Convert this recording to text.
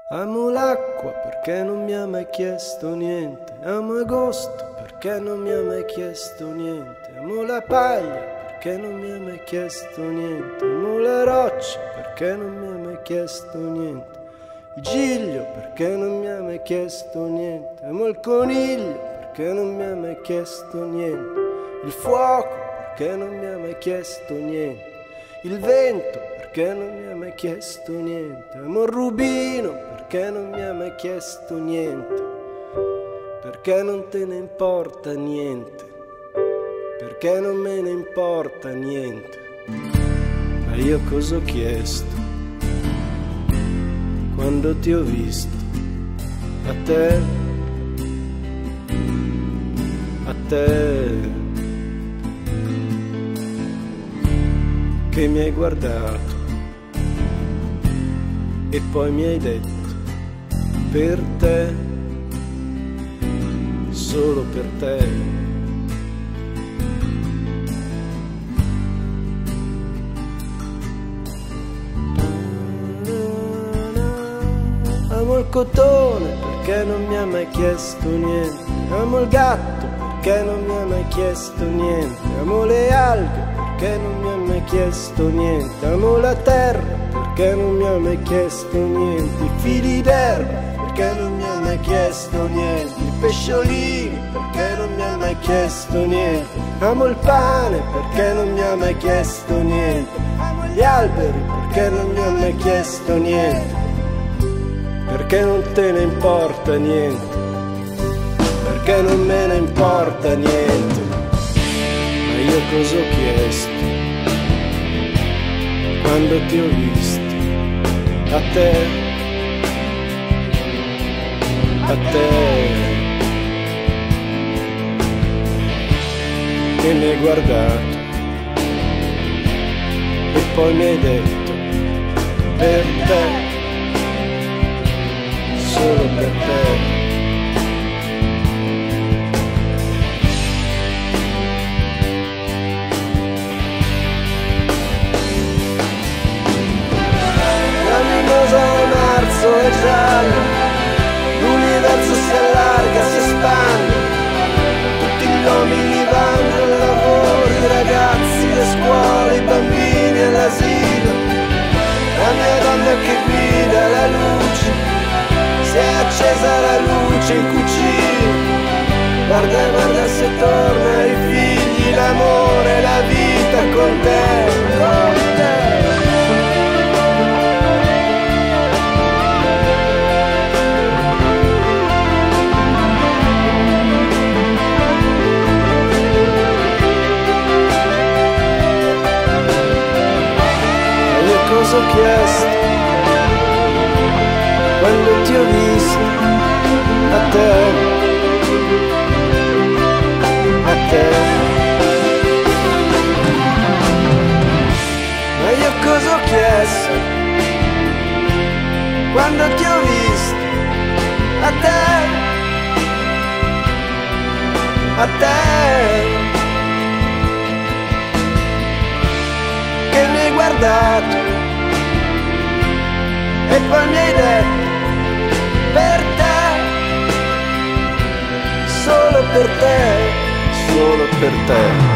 Amo l'acqua perché non mi ha mai chiesto niente. Amo agosto perché non mi ha mai chiesto niente. Amo la paglia perché non mi ha mai chiesto niente. Amo la roccia perché non mi ha mai chiesto niente. Il giglio perché non mi ha mai chiesto niente. Amo il coniglio perché non mi ha mai chiesto niente. Il fuoco perché non mi ha mai chiesto niente. Il vento perché non mi ha mai chiesto niente. Amo il rubino perché non mi ha mai chiesto niente. Perché non te ne importa niente. Perché non me ne importa niente. Ma io cosa ho chiesto quando ti ho visto? A te, a te, che mi hai guardato e poi mi hai detto: per te, solo per te. Amo il cotone perché non mi ha mai chiesto niente. Amo il gatto perché non mi ha mai chiesto niente. Amo le alghe perché non mi ha mai chiesto niente. Amo la terra perché non mi ha mai chiesto niente. I fili d'erba perché non mi ha mai chiesto niente. I pesciolini perché non mi ha mai chiesto niente. Amo il pane perché non mi ha mai chiesto niente. Amo gli alberi perché non mi ha mai chiesto niente. Perché non te ne importa niente. Perché non me ne importa niente. Ma io cosa ho chiesto quando ti ho visto? A te, a te, che mi hai guardato e poi mi hai detto: per te, solo per te. Marzo è giallo, l'universo si allarga, si espande, tutti gli uomini vanno al lavoro, i ragazzi, le scuole, i bambini all'asilo, la mia donna che guida la luce, si è accesa la luce in cucina, guarda, guarda se torna i figli, l'amore, la vita con te, con te. Cosa ho chiesto quando ti ho visto? A te, a te. Ma io cosa ho chiesto quando ti ho visto? A te, a te, che mi hai guardato e poi mi hai detto: per te, solo per te, solo per te.